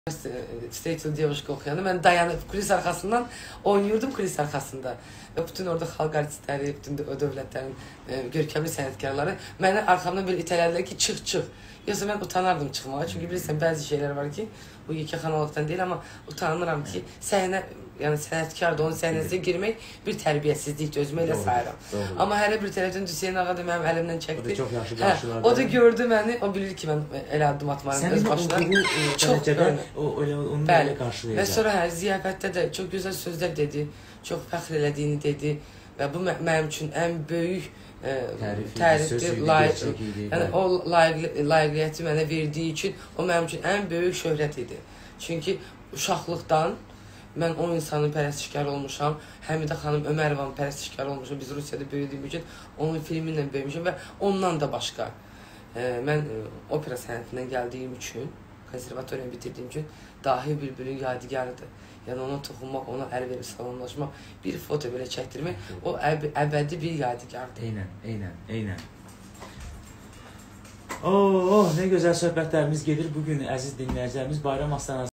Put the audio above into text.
Vstretил девушка oxuyanda mən dayanıb kulis arxasından oynayırdım kulis arxasında. Və bütün orada xalq artistləri, bütün o dövlətlərin görkəmli sənətkarları məni arxamdan belə itələdilər ki, çıx. Yoxsa mən utanardım çıxmağa. Çünki bilirsən, bəzi şeylər var ki, bu yekəxanalıqdan deyil, amma utanıram ki, səhnə, yəni sənətkardır, onun səhnəsinə girmək bir tərbiyəsizlikdir, özümə elə sayıram. Amma hələ bir tərəfdən Hüseyin ağa da mənim əlimdən çəkdi. O da çox yaxşı qarşıladı. O da gördü məni, o bilir ki, mən elə addım atmarım öz başına. Çox onu belə qarşılayacaq. Və sonra ziyafətdə də çox gözəl sözlər dedi, çox fəxr elədiyini dedi və bu mənim üçün ən böyük tərifdir, yəni o layiqiyyəti mənə verdiyi üçün o mənim üçün ən böyük şöhrət idi. Çünki uşaqlıqdan mən o insanın pərəstişkarı olmuşam, Həmidə xanım Ömərovanın pərəstişkarı olmuşam, biz Rusiyada böyüdüyüm üçün onun filmi ilə böyümüşəm və ondan da başqa. Mən opera sənətindən gəldiyim üçün, konservatoriyanı bitirdiyim üçün Dahi Bülbülün yadigarıdır. Yəni ona toxunmaq, ona əl verib salamlaşmaq, bir foto belə çəkdirmək, o əbədi bir yadigardır. Eynən. Oh, nə gözəl söhbətlərimiz gedir. Bugün əziz dinləyicilərimiz Bayram Astanası